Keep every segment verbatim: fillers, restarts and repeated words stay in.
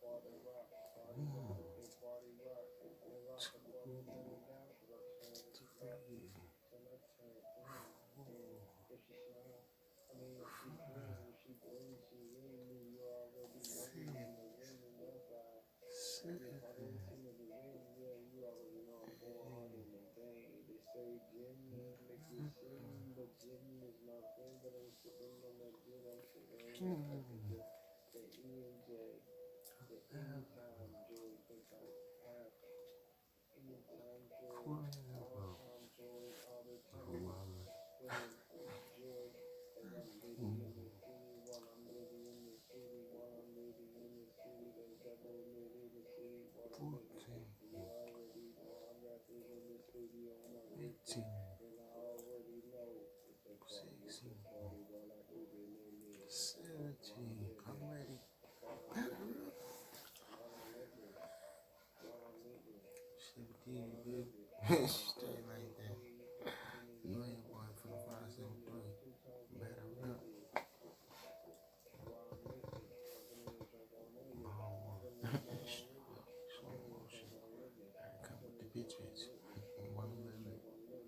Stay like that. You ain't one for the five, seven, three. Better up. Slow motion. Gotta come with the bitch bitch. One limit.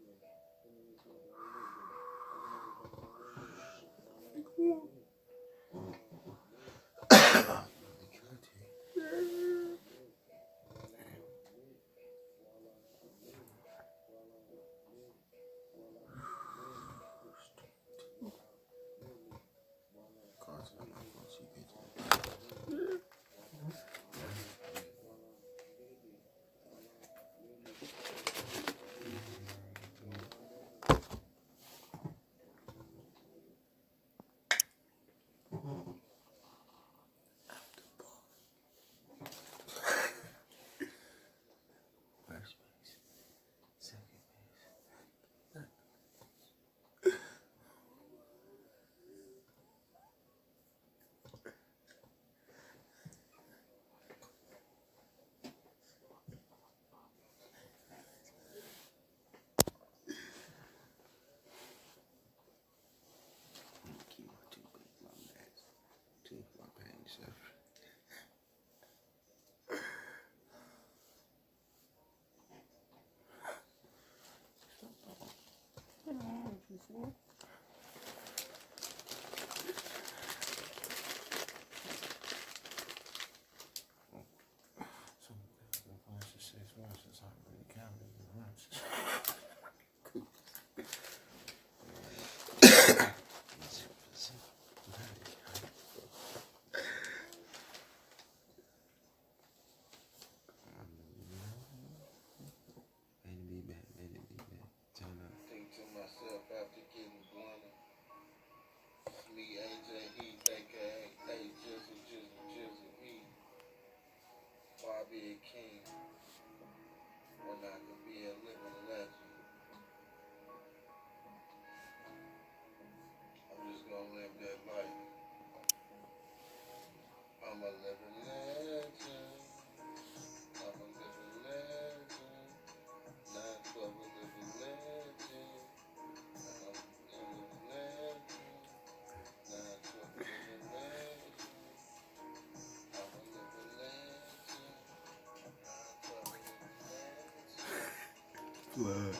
Blood.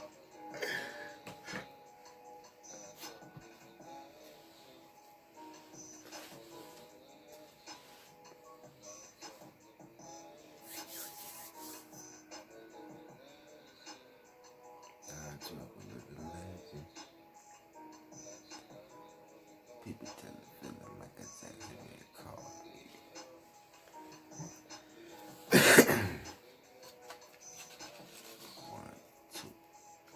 People tell me feeling like that's actually a call. One, two.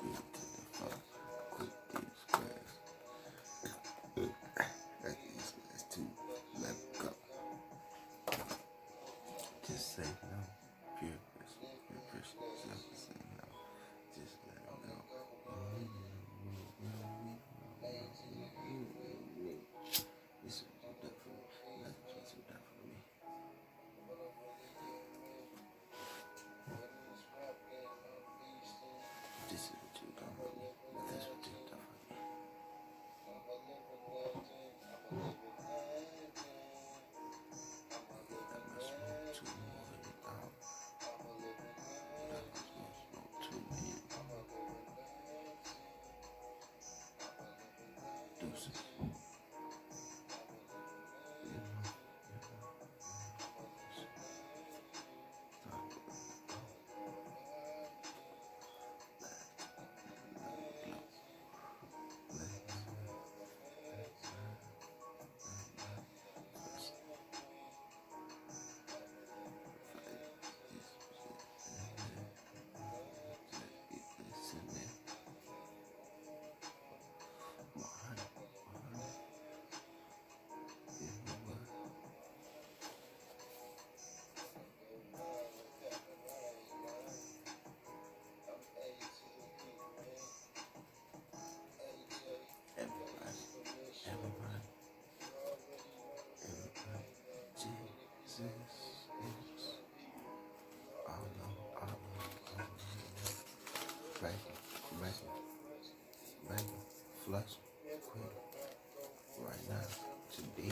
vacuum, vacuum, vacuum, flush, quick, right now, today.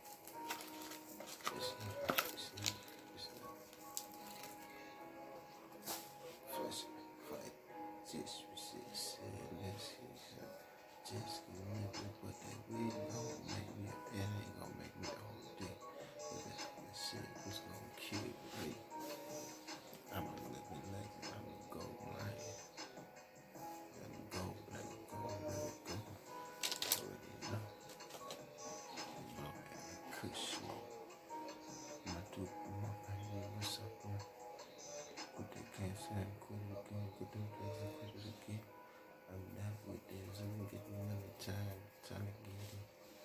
It's here, it's here, it's here. Flush, fight, just receive, say, let's see, just give me the what that weed gon' make me, it ain't gon' make me the whole day. That shit was gon' kill me. I'm a living legend, I'm a gold lion. Let me go, let me go, let me go. Already know. You know, and kush me. My dude, my baby, what's up, bro? Put that cancer and quit it again, quit them plays and quit it again. I'm not with this, I'm gonna get the money, time, time to get it.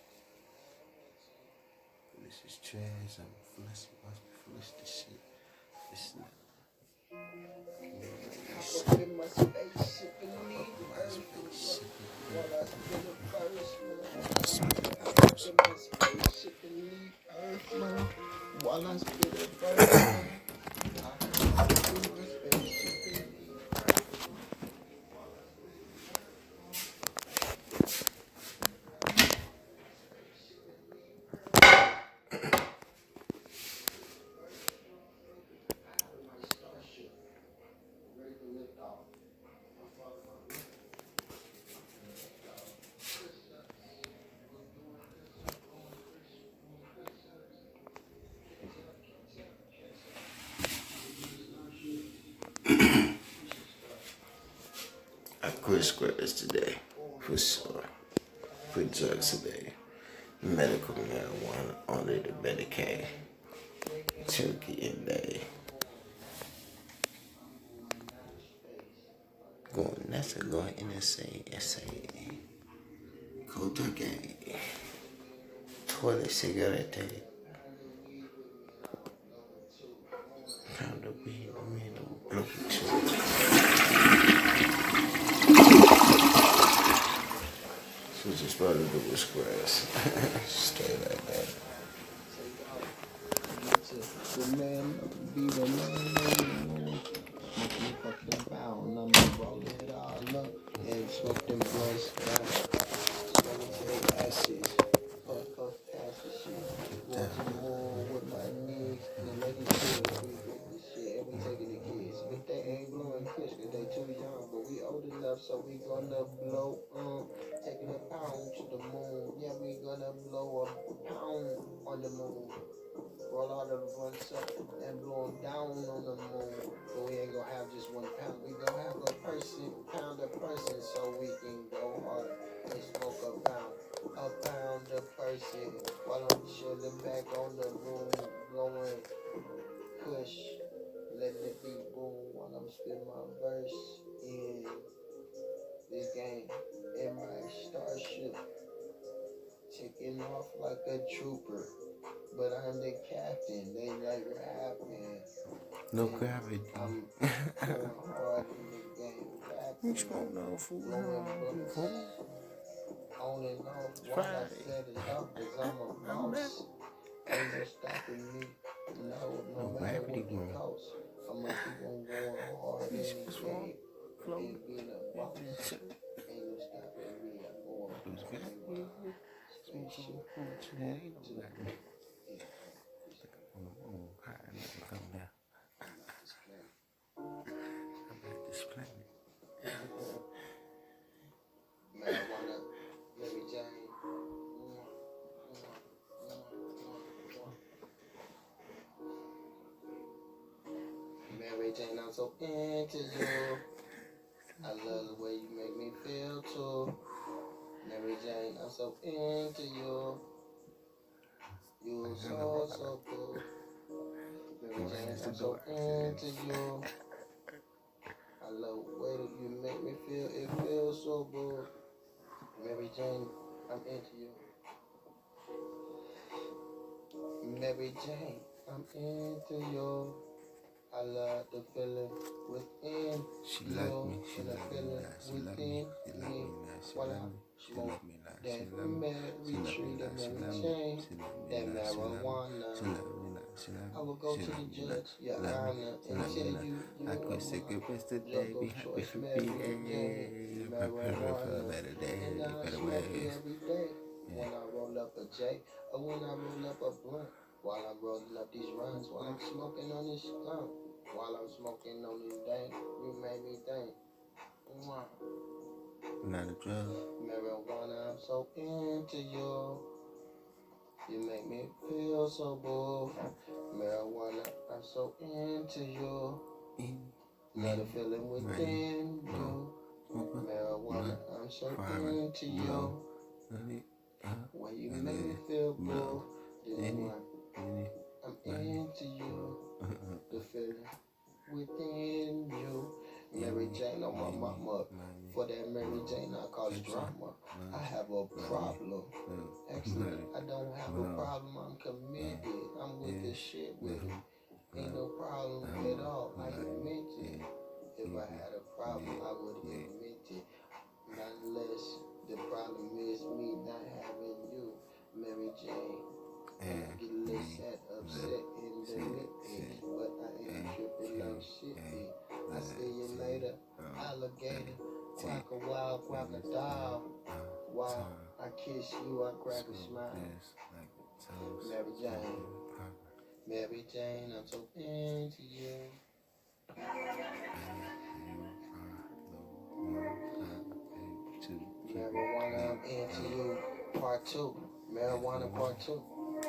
This is trash, I'm flush, watch me flush this shit. It's not. Up in my spaceship and leave Earth while I spin the first man. Up in my spaceship and leave Earth man. While I spin the first man. Up in my spaceship and leave I quit squares today, for sure. Quit drugs today. Medical marijuana, only the Medicaid. Turkey and day. Going NASA, going N S A, S A. Cold turkey. Toilet cigarette. Pound of weed, weed, bloody too. So just about to do with squares. Stay like that. the man, be the man, smoking fucking pound. I'ma roll it all up and smoke them blunts down. Smoking take ashes, fuck up acid shit. Walking more with my knees, the ladies too. We get this shit and we taking the kids. But they ain't blowing fish cause they too young. But we old enough so we gonna blow, um, taking a pound to the moon. Yeah, we gonna blow a pound on the moon. Roll all the blunts up and blow them down on the moon. But we ain't gonna have just one pound. We gonna have a person, pound a person, so we can go hard and smoke a pound. A pound a person while I'm chilling back on the room, blowing push, letting it be boom while I'm spitting my verse in this game. In my starship, ticking off like a trooper. But I'm the captain, they like rapping. No gravity. I'm going hard in the game, rapping. You smoke no food, no food. On and off, while I set it up, cause I'm a boss. Ain't no stopping me, no, no matter what the cost. I'ma keep on going hard in the game, ain't being a boss. Ain't no stopping me, I'm going hard. Marijuana, Mary Jane. Mary Jane, I'm so into you. I love the way you make me feel too. Mary Jane, I'm so into you. You so, so cool. Mary Jane, I'm so into you. I love the way that you make me feel, it feels so good. Mary Jane, I'm into you. Mary Jane, I'm into you. I love the feeling within She you. like me, she And the like me feeling now, she like me, she like me now, she like me, she like me now, she like me, she like me now, she like me, she like me now, she like me now, she like me now, she like me now. I will go to the judge, your honor, and tell you you I are quit sick of mine. rest today. Be happy for me. Prepare for a better day. And I Better smoke it ways. every day. When I roll up a J, or when I roll up a blunt. While I'm rolling up these runs, while I'm smoking on this skunk. While I'm smoking on this dank, you made me think. Mwah. Not a drug. Marijuana, I'm so into you. You make me feel so good. Marijuana, I'm so into you. Love the feeling within you. Marijuana, I'm so into you. When you make me feel good, this one, I'm into you. The feeling within you. Mary Jane on my mama. For that Mary Jane, I cause drama. I have a problem. Actually, I don't have a problem. I'm committed. I'm with this shit with it. Ain't no problem at all. I admit it. If I had a problem, I would admit it. Not unless the problem is me not having you, Mary Jane. And I get a little sad, upset in the nitpick, but I ain't tripping no shit. I see you later, alligator, like a wild crocodile. While I kiss you, I crack a smile. Mary Jane, Mary Jane, I'm so into you. Marijuana, I'm into you. Part two. Marijuana part two.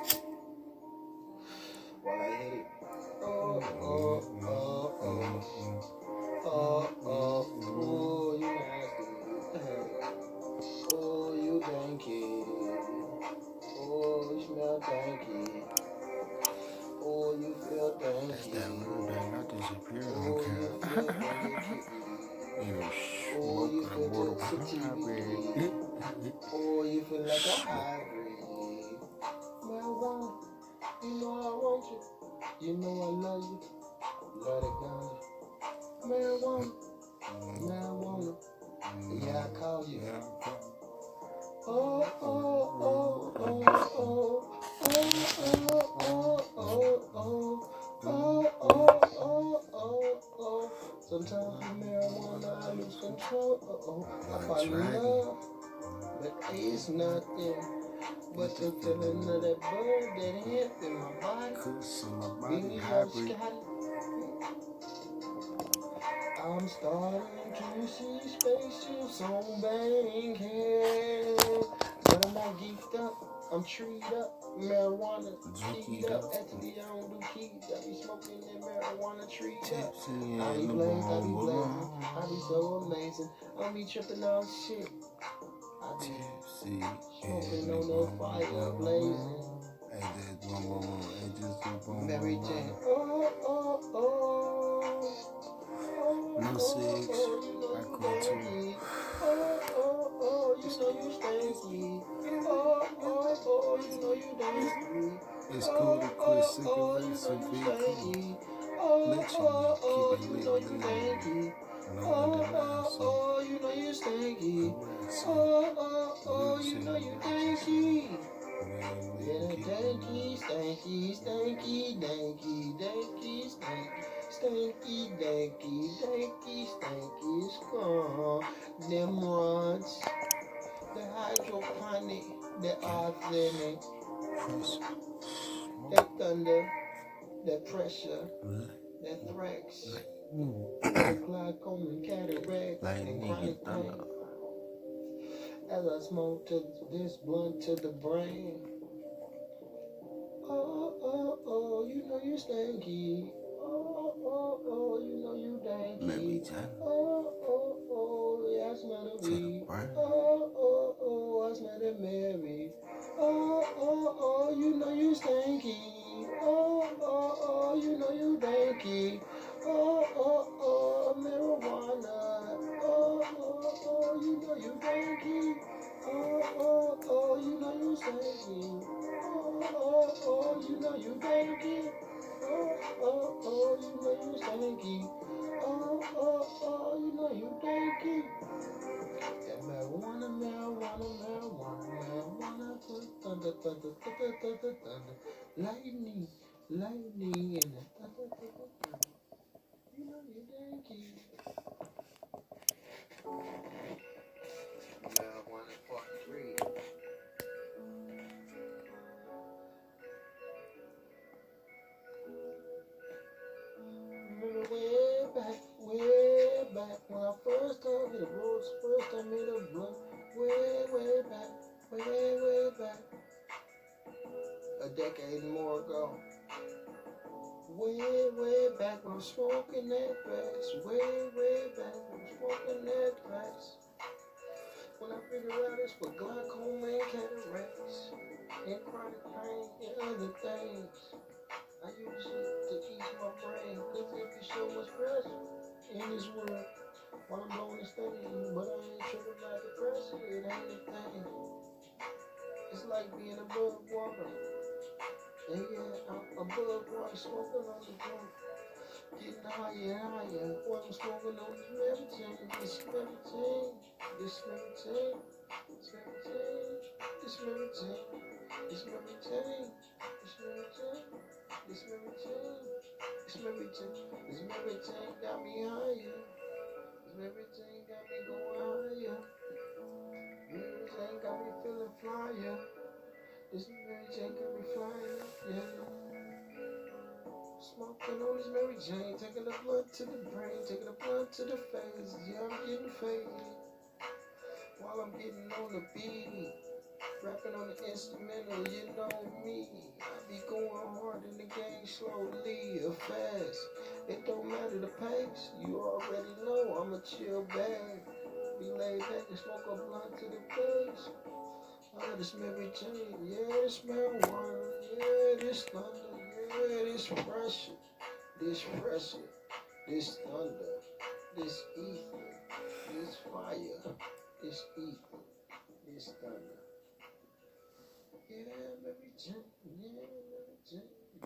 While I hit it. Oh, oh, oh, oh. Oh, oh, oh, you nasty. Oh, you danky. Oh, you smell danky. Oh, you feel danky. I disappeared Oh, on you camera. feel danky. You know, Oh, you smoke feel a danky. Oh, you feel like a hybrid. Marijuana, you know I want you. You know I love you. Let it go. Marijuana, marijuana. Yeah, I call you. Oh, oh, oh, oh, oh. Oh, oh, oh, oh, oh. Oh, oh, oh, oh, oh. Sometimes with marijuana I lose control. Oh, oh. I fall in love, but it's nothing but the feeling of that bird that hit in my body. Being your Scotty. I'm starting to see spaceships on Bankhead. But I'm all geeked up, I'm treed up, marijuana keyed up. Actually, I don't do keys, I be smoking that marijuana treed up. I be blazing, I be blazing, I be so amazing. I be tripping on shit. I be smoking on that fire blazing. Mary Jane, oh, oh, oh. No six, I call two. Oh, oh, oh, you know you stanky. Oh, oh, oh, you know you danky. It's cool to quit cigarettes and be cool. Oh, oh, oh, you know you danky. Oh, oh, oh, you know you stanky. Oh, oh, oh, you know you danky. Yeah, danky, stanky, stanky, danky, danky, stanky. Stanky, danky, danky, stanky, skunk. Them runs, the hydroponic, the authentic, that thunder, that pressure, that threats, that glaucoma and cataract, and chronic pain. As I smoke to this blunt to the brain. Oh, oh, oh, you know you stanky. Oh, oh, oh, you know you danky. Oh, oh, oh, yeah, I smell the weed. Oh, oh, oh, I smell the Mary. Oh, oh, oh, you know you stanky. Oh, oh, oh, you know you danky. Oh, oh, oh, marijuana. Oh, oh, oh, you know you danky. Oh, oh, oh, you know you stanky. Oh, oh, oh, you know you danky. Oh, oh, oh, you know you stanky. Oh, oh, oh, you know you danky. That marijuana, marijuana, marijuana, marijuana, thunder, thunder, thunder, thunder, thunder, lightning, lightning. back when I first time hit the roads, first time hit a blunt. Way, way back, way, way back. A decade and more ago. Way, way back when I'm smoking that grass. Way, way back when I'm smoking that grass. When I figure out it's for glaucoma and cataracts, and chronic pain and other things, I use it to ease my brain, cause it be so much pressure in this world. While I'm blowing and studying, but I ain't tripping about the pressure, it ain't a thing. It's like being above water. And yeah, I'm above water, smoking on the joint. Getting higher and higher, while I'm smoking on this Meritine, this Meritine, this Meritine, this Meritine, this Meritine, this Meritine, this Meritine, this Meritine, this Meritine, this Meritine got me higher, this Meritine got me going higher, Meritine got me feeling flyer, this Meritine got me flying, yeah. Smoking on this Mary Jane, taking the blood to the brain, taking the blood to the face. Yeah, I'm getting faded while I'm getting on the beat, rapping on the instrumental. You know me, I be going hard in the game, slowly or fast. It don't matter the pace. You already know I'm a chill bag. Be laid back and smoke a blunt to the face. Oh, this Mary Jane, yeah, this marijuana, yeah, this thunder. Yeah, this pressure, this pressure, this thunder, this ether, this fire, this ether, this thunder. Yeah, Mary Jane, yeah, Mary Jane,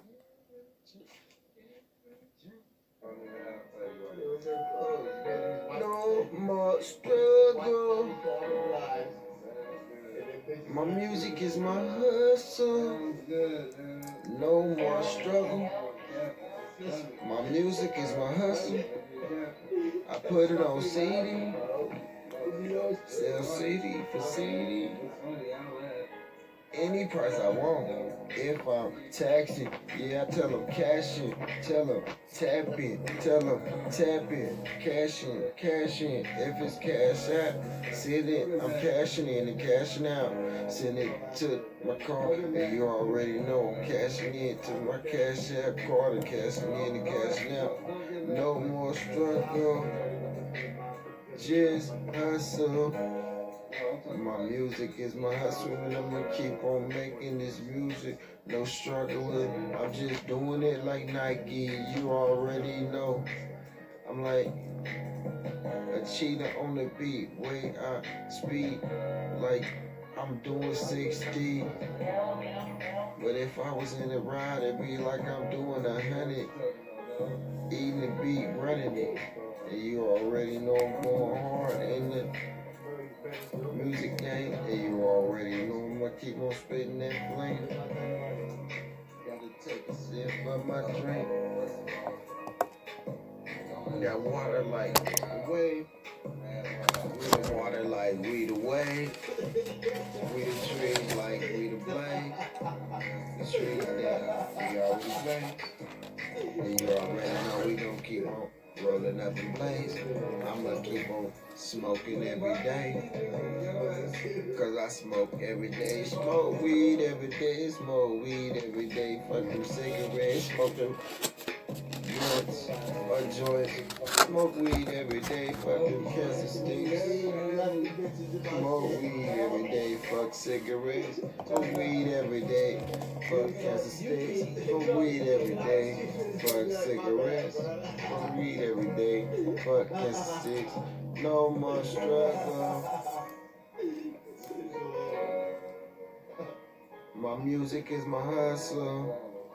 yeah, Mary Jane. No more struggle. My music is my hustle. No more struggle. My music is my hustle. I put it on C D. Sell C D for C D. Any price I want. If I'm taxing, yeah, I tell them cash in. Tell them tap in. Tell them tap in. Cash in. Cash in. If it's cash out, send it. I'm cashing in and cashing out. Send it to my card. And you already know I'm cashing in to my cash out card and cashing in and cashing out. No more struggle. Just hustle. My music is my hustle and I'm gonna keep on making this music. No struggling, I'm just doing it like Nike. You already know. I'm like a cheetah on the beat. Way I speed like I'm doing sixty. But if I was in a ride, it'd be like I'm doing a hundred. Eating the beat, running it. And you already know I'm going hard in the music game, and you already know I'm gonna keep on spitting that flame. Gotta take a sip of my drink. Got water like the wave. With water like we the wave. We the tree like we the blade. The tree that we always play. And you already know we gon' keep on rolling up in blaze. I'ma keep on smoking every day. Cause I smoke every day. Smoke weed every day. Smoke weed every day. Fuck them cigarettes. Smoke them joints or joints. Smoke weed every day. Fuck them cancer sticks. Smoke weed every day. Fuck cigarettes. Smoke weed every day. Fuck cancer sticks. Smoke weed every day. Fuck cigarettes. Smoke weed every day. Fuck cancer sticks. No more struggle. My music is my hustle.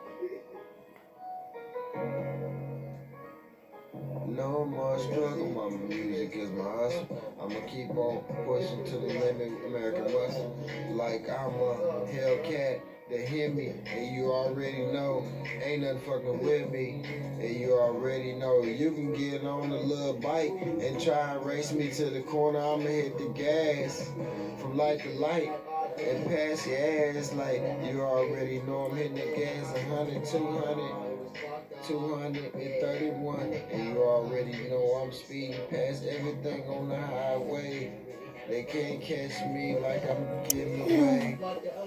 No more struggle. My music is my hustle. I'ma keep on pushing to the limit, American muscle. Like I'm a Hellcat. They hear me, and you already know, ain't nothing fucking with me, and you already know, you can get on a little bike and try and race me to the corner. I'ma hit the gas from light to light and pass your ass like you already know. I'm hitting the gas one hundred, two hundred, two hundred thirty-one, and you already know I'm speeding past everything on the highway. They can't catch me like I'm getting away.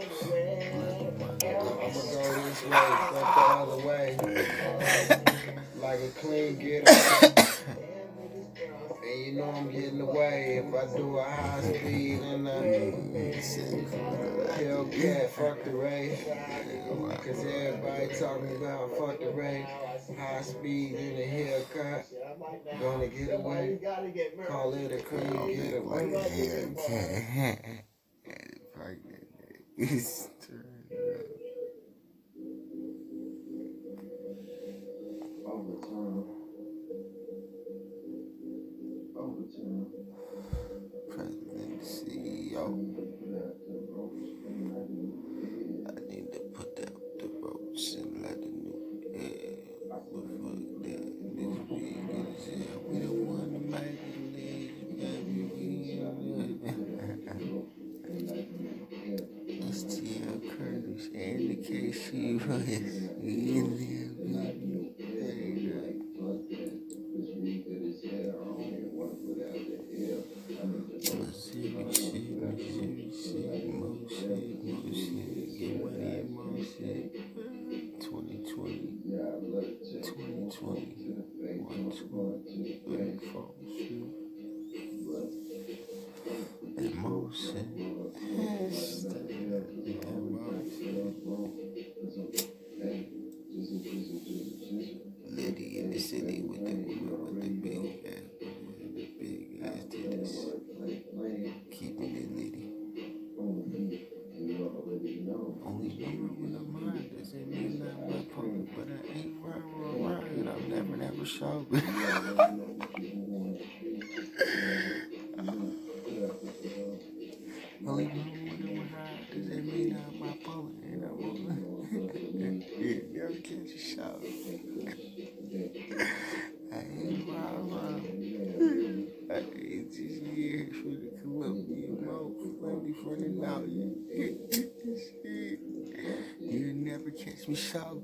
I'ma go this way, fuck the other way. Like a clean getaway. And you know I'm getting away if I do a high speed and a Hellcat, fuck the race. Cause everybody talking about fuck the race. High speed in a Hellcat. Gonna get away. Call it a clean getaway. Hellcat. It's President, C E O. I need to put out the ropes and let the new air. But fuck that, this big as hell. We don't want to make it leave, baby. We in It's T L Curtis and the K C Royce. We in there, baby. Missouri shit, Missouri shit, more shit, more shit, get money and more shit. twenty twenty, twenty twenty, one, two, three, four, shoot. Emotion, Liddy in the city with the woman with the big ass, with the big ass titties. Keeping it litty. Only number when I'm high doesn't mean I'm my public, but I ain't right or right. I'm never, never sober. Only number when I'm high doesn't mean I'm my public, and I'm on. Yeah, never catch a shot. I ain't right, right. I ain't just here for the come up with your mouth funny for the now. You'll never catch me sober.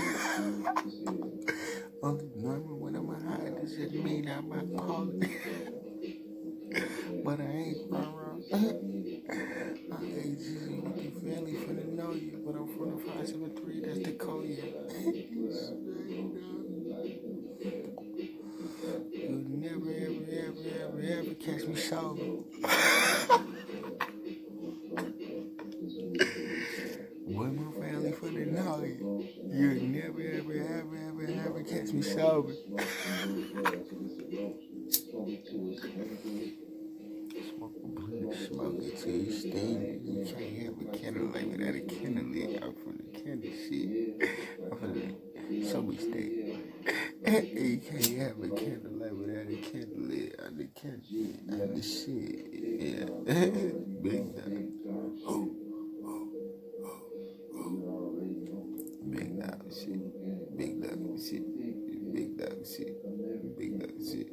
Only normal when I'm high doesn't mean I'm my public. But I ain't wrong. I ain't just with your family for the know you, but I'm from the five seven three, that's the code, yeah. You'll never, ever, ever, ever, ever catch me sober. Boy, my family for the know you. You'll never, ever, ever, ever, ever catch me sober. Smoke a blunt, smoke it till you sting. You can't have a candlelight without a candlelit. I'm from the candle shit. I'm from the sober state. You can't have a candlelight without a candlelit. I'm the candle. I'm the shit. Yeah. Big dog. Oh, oh, oh, oh. Big dog shit. Big dog shit. Big dog shit. Big dog shit.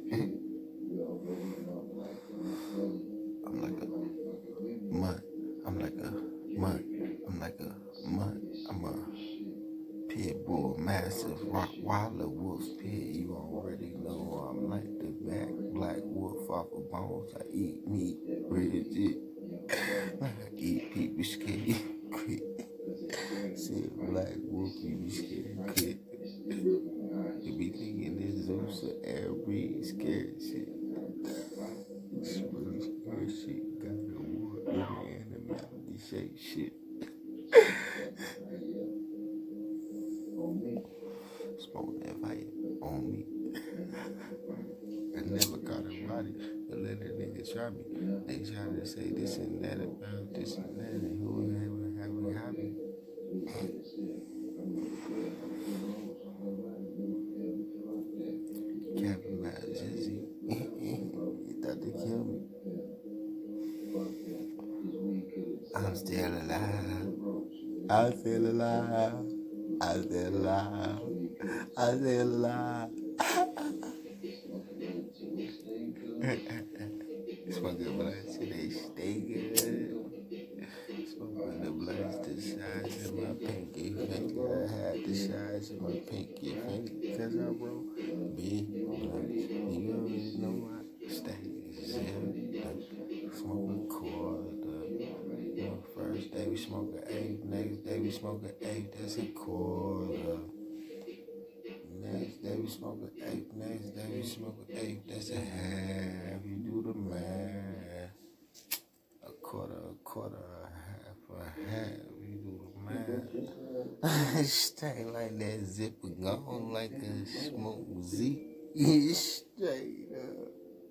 I'm like a mutt. I'm like a mutt. I'm like a mutt. I'm a pit bull, massive Rottweiler wolf pit. You already know I'm like the back black wolf off of bones. I eat meat, rigid. Like I eat people scared quick. See a black wolf, you be scared quick. You be thinking this Zeus or air breed scared shit. It's really scared shit. Got the wood in the animality shake shit. Smoke that fight on me. I never caught a body, but let a nigga try me. They try to say this and that about this and that, and who ever have a hobby. Captain Matt Jizzy. He thought they killed me. I'm still alive. I'm still alive. I'm still alive. I'm still alive. Smoke the blunts and they stay good. Smoking the blunts the size of my pinky finger. I had the size of my pinky finger. cause I wrote big blunts. You already know I stay zipped, smoking quarter. You know, first day we smoking eight, next day we smoking eight, that's a quarter. Next day we smoking eight, next day we smoking eight, that's a half. You do the math. A quarter, a quarter, a half, a half. You do the math. Stay like that zipper gone like a smoke Z. Straight up.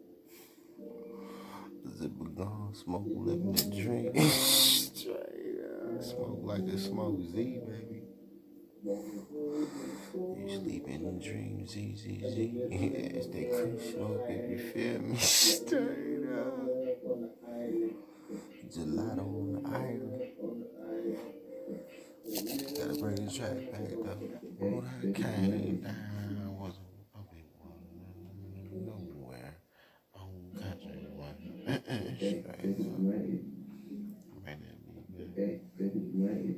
Zipper gone, smoke living the dream. Straight up. Smoke like a smoke Z, baby. You sleeping in dreams, Z, Z, Z. It's that kush smoke, if you feel me. Straight up. Gelato on the island. Gotta bring the track back though. When I came down, wasn't public one, nowhere. On country one. Straight up. Bring that beat back.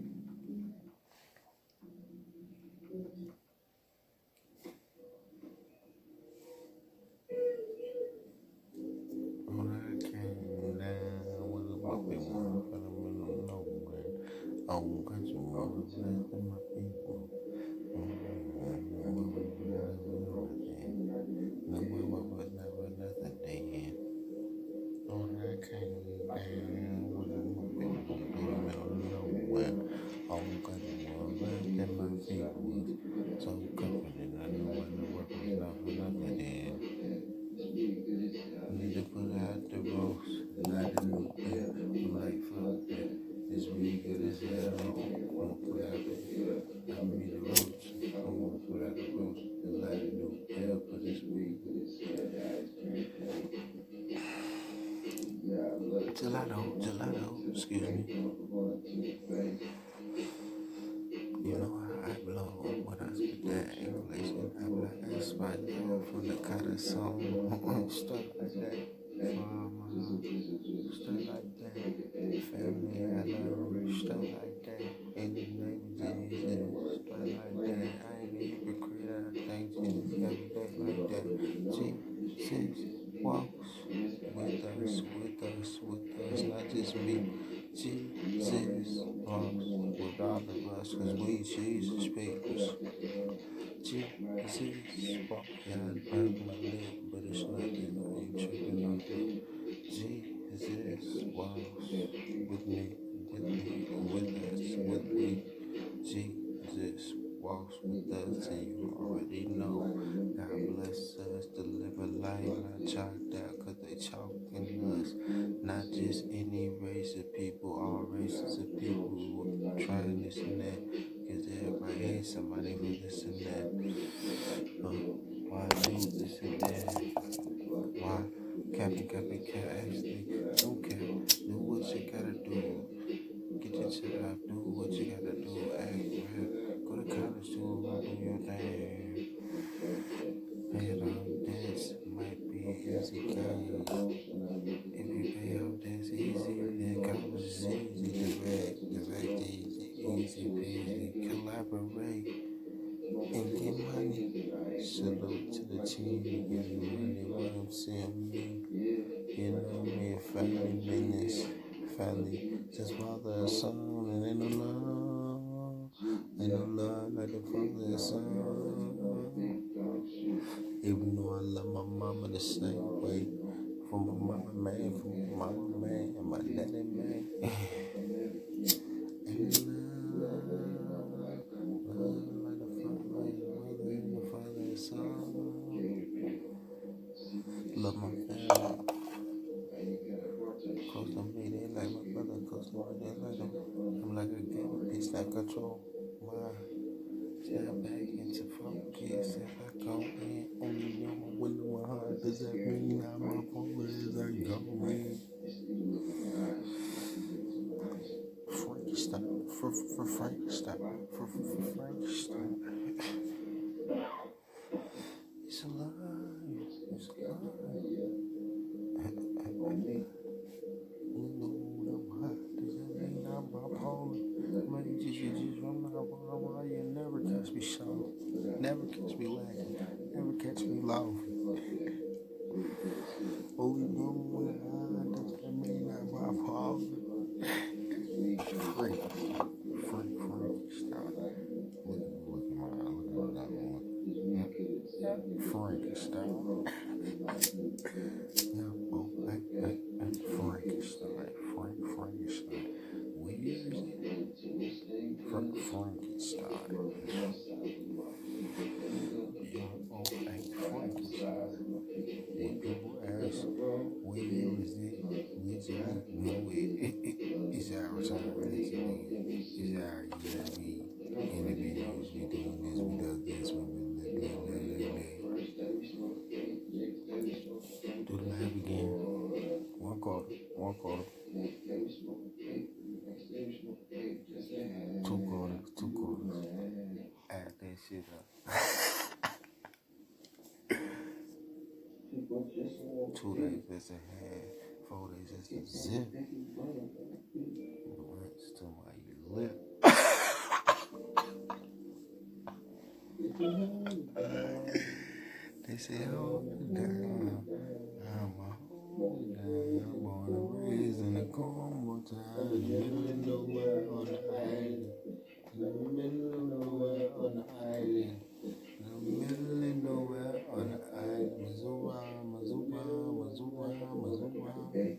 Oh, got you all the land in my people. No one was never nothing then. On I came down with my people. Nowhere. Oh, got you all the land in my people. So confident, I know I know work was not for nothing then. Need to put out the roast, not the new beer. I'm like, fuck that. It's really good as hell. I'm gonna put out the, I mean the roach. I'm gonna put out the roach. It's like a new beer, but it's really good as hell. Gelato, gelato, excuse me. You know how I blow when I spit that English, and I'm like, that's my name from the kind of song. Stuff like that. Um, stuff like that. Family, I love stuff like that. In the name of Jesus, stuff like that. I ain't a hypocrite, I thank Jesus every day like that. Jesus walks with us, with us, with us, not just me. Jesus walks with all of us, cause we Jesus peoples. Jesus walks, yeah, I broke my leg, but it's nothing, I ain't tripping off it. Jesus walks with me, with me, with us, with me. Jesus walks with us, and you already know. God bless us to live a life not chalked out, cause they chalking us. Not just any race of people, all races of people who are trying this and that. Cause everybody hates somebody for this and that. Uh, why do this and that? Why? Captain, Captain, can't actually don't care. Do what you gotta do. Get your shit up. Do what you gotta do. Act right. Go to college too. Do your thing. Pay it off. Dance might be an easy case. If you pay off dance easy, then college is easy. Direct, direct, easy, easy peasy. Collaborate and get money. Salute to the team. Give you money. What I'm saying, me. You know me, family business, family. Just father and son, and ain't no love, ain't no love like the father and son. Even though I love my mama the same way, from my mama man, from my mama man, and my daddy man. Ain't love, love like the father, and the father and son. Love my family. Close to me, they like my brother. Close to me, they like him. I'm like a game, it's not control. Why? Step back into focus. If I go in, only on my window, my heart. Does that mean I'm my fault? Is I go in? Frankenstein, for for Frankenstein, for for for Frankenstein. It's a lie. It's a lie. You just run my wall, you never catch me shallow, never catch me lacking. Where is it? Which I know it. It's our time. It's our year. We in the videos. We doing this. We do this. We do this. Do the live again. One quarter. One quarter. Two quarters. Two quarters. Add that shit up. Two days that's a half, four days that's a zip. Once to my lip. They say, hold it down. I'm a hold it down. I'm born and raised in the Congo time. In the middle of nowhere on the island. In the middle of nowhere on the island. In the middle of nowhere on the island. Missouri, Missouri, Missouri, Missouri.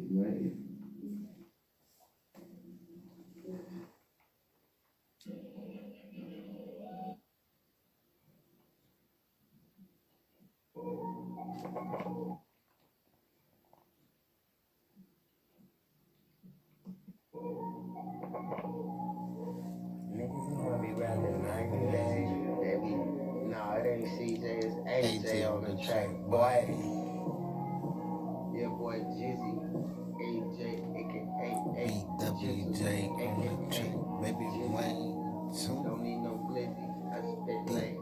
No, it ain't C J, it's A J on the track, boy. Yeah, boy, Jizzy, A J, aka B W J on the track, baby Wayne. Don't need no glizzy, I spit like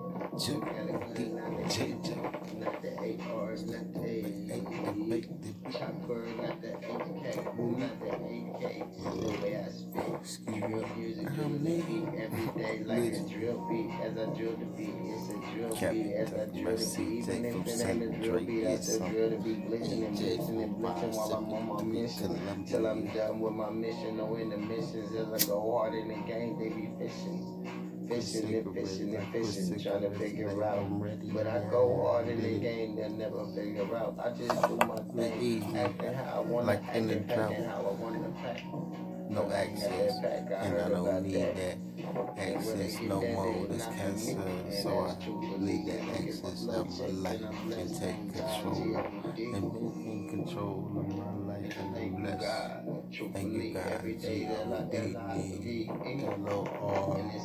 not the eight R's, not the eight Chopper, not the eight K, not the eight K. The way I spit, drill music, drill the beat every day like a drill beat. As I drill the beat, it's a drill beat. As I drill the beat, even if it ain't a drill beat, I still drill the beat, blitzing and blitzing and blitzing while I'm on my mission. Till I'm done with my mission, no intermissions. As I go hard in the game, they be fishing. Fishing and fishing and fishing, trying to figure out. But I go hard in the game, they'll never figure out. I just do my thing, acting how I want to act and packing how I want to pack. No access, and I don't need that access no more. This cancer, so I leave that access of my life and take control and be in control of my life. And I'm blessed. Thank you, God. G O D L O R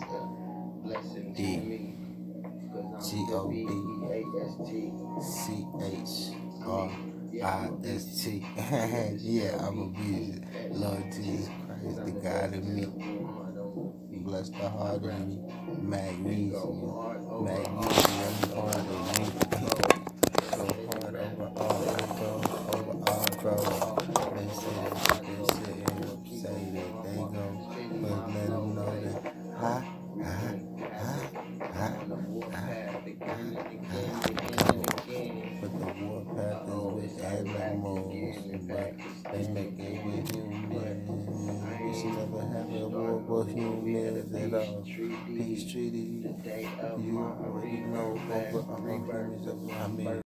D G O D C H R I S T. Yeah, I'm a music. Lord Jesus Christ, the God in me. Bless the heart of me. Magnesium. Magnesium part of me. Go hard over all info, over all pro. They say that they sit and say that they go, but let them know that ha, ha, ha, ha, ha, ha, but the warpath is with animals, but they make it with humans. We should never have a war with humans at all. Peace treaty, you already know over our humans. I mean.